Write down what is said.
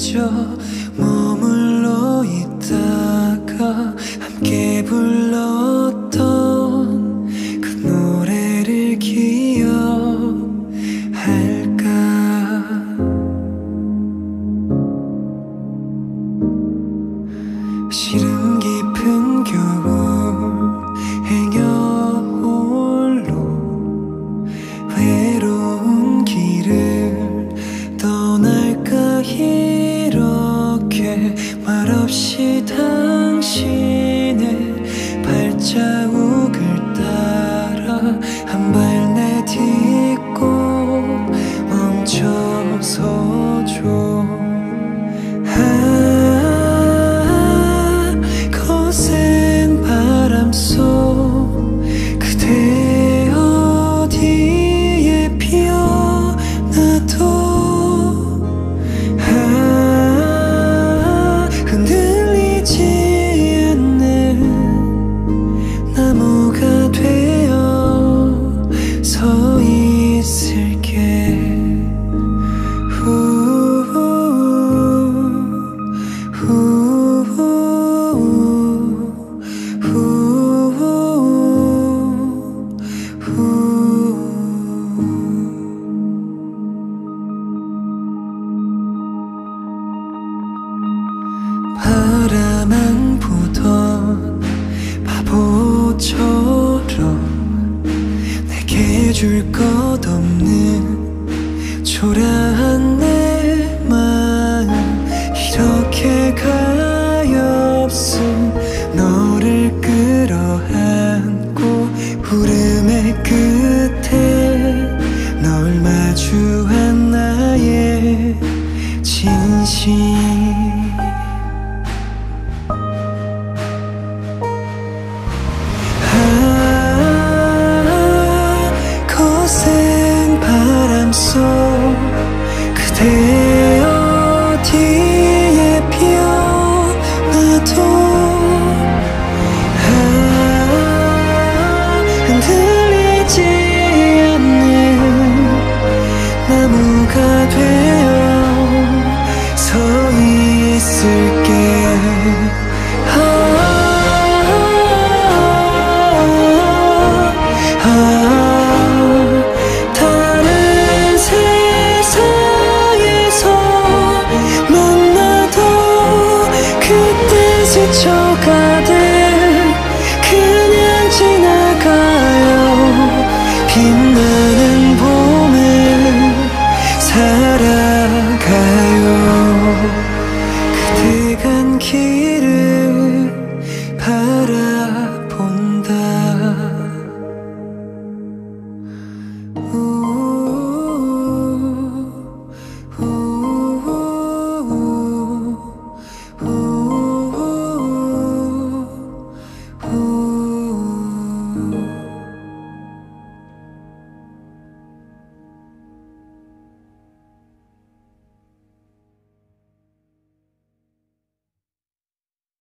그저 머물러 있다가 함께 불렀던 그 노래를 기억할까. 시름 깊은 겨울 행여 홀로 외로운 길을 떠날까. 이렇게 말없이 당신의 발자국을 따라 한 발 내딛고 멈춰서줘. 거센 바람 속 그대 어디에 피어나도 흔들리지 않는 나무가 되어 서 있을게. 바라만 보던 바보처럼 내게 줄 것 없는 초라한 내 마음, 이렇게 가엾은 너를 끌어안고 울음의 끝에 널 마주한 나의 진심.